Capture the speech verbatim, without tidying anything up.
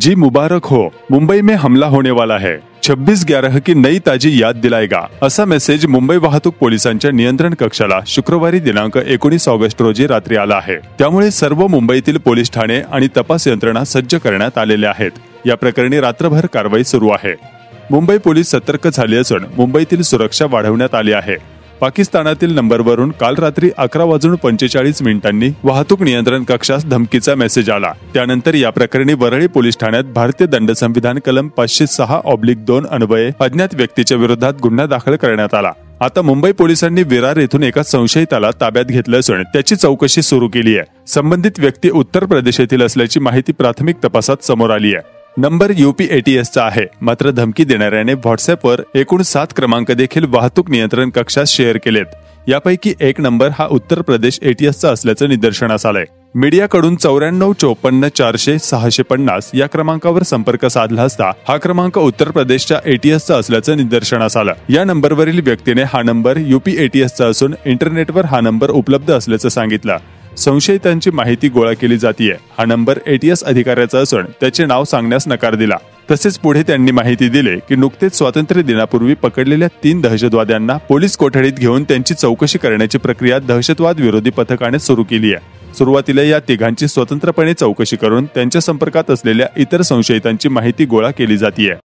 जी मुबारक हो, मुंबई में हमला होने वाला है, छब्बीस ग्यारह की नई ताजी याद दिलाएगा, असा मेसेज मुंबई वाहतूक पोलिसांच्या नियंत्रण कक्षाला शुक्रवारी दिनांक एकोणीस ऑगस्ट रोजी रात्री आला आहे। त्यामुळे सर्व मुंबईतील पोलीस ठाणे आणि तपास यंत्रणा सज्ज करण्यात आलेल्या आहेत। या प्रकरणी रात्रभर कारवाई सुरू आहे। मुंबई पोलीस सतर्क झाले असून मुंबईतील सुरक्षा वाढवण्यात आली आहे। पाकिस्तानातील नंबरवरून काल रात्री अकरा वाजून पंचेचाळीस मिनिटांनी वाहतूक नियंत्रण कक्षास धमकीचा मेसेज आला। त्यानंतर या प्रकरणी वरळी पोलीस ठाण्यात भारतीय दंड संविधान कलम पाचशे सहा ऑब्लिक दोन अन्वये अज्ञात व्यक्तीच्या विरोधात गुन्हा दाखल करण्यात आला। आता मुंबई पोलिसांनी विरार येथून एका संशयिताला ताब्यात घेतलं असून त्याची चौकशी सुरू केली आहे। संबंधित व्यक्ती उत्तर प्रदेशातील असल्याची माहिती प्राथमिक तपासात समोर आली आहे। नंबर यूपी एटीएस चा आहे, मात्र धमकी देणाऱ्याने व्हॉट्सअपवर एकूण सात क्रमांक देखील वाहतूक नियंत्रण कक्षात शेअर केलेत। यापैकी एक नंबर हा उत्तर प्रदेश एटीएसचा असल्याचं निदर्शनास आलंय। मीडियाकडून चौऱ्याण्णव चोपन्न चारशे सहाशे पन्नास या क्रमांकावर संपर्क साधला असता हा क्रमांक उत्तर प्रदेशच्या एटीएसचा असल्याचं निदर्शनास आलं। या नंबरवरील व्यक्तीने हा नंबर यूपी एटीएसचा असून इंटरनेटवर हा नंबर उपलब्ध असल्याचं सांगितलं। संशयितांची माहिती गोळा केली जातीये। हा नंबर एटीएस अधिकाऱ्याचा असून त्याचे नाव सांगण्यास नकार दिला। तसेच पुढे त्यांनी माहिती दिली की नुकतेच स्वातंत्र्य दिनापूर्वी पकडलेल्या तीन दहशतवाद्यांना पोलीस कोठडीत घेऊन त्यांची चौकशी करण्याची प्रक्रिया दहशतवाद विरोधी पथकाने सुरू केली आहे। सुरुवातीला या तिघांची स्वतंत्रपणे चौकशी करून त्यांच्या संपर्कात असलेल्या इतर संशयितांची माहिती गोळा केली जातीये।